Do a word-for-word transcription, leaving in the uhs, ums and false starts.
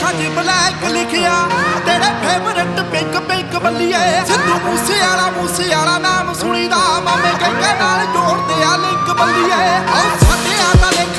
ਅੱਖਾਂ 'ਚ ਬਲੈਕ ਲਿਖਿਆ ਤੇਰੇ ਫੇਵਰਟ ਪਿੰਕ ਪਿੰਕ ਬੱਲੀਏ। ਸਿੱਧੂ ਮੂਸੇ ਵਾਲਾ ਮੂਸੇ ਵਾਲਾ ਨਾਮ ਸੁਣੀਦਾ ਮਾਮੇ ਕਹਿੰਦੇ ਨਾਲ ਜੋੜਦੇ ਆ ਲਿੰਕ ਬੱਲੀਏ। ਉਹ ਸਾਡੇ ਆ ਤਾਂ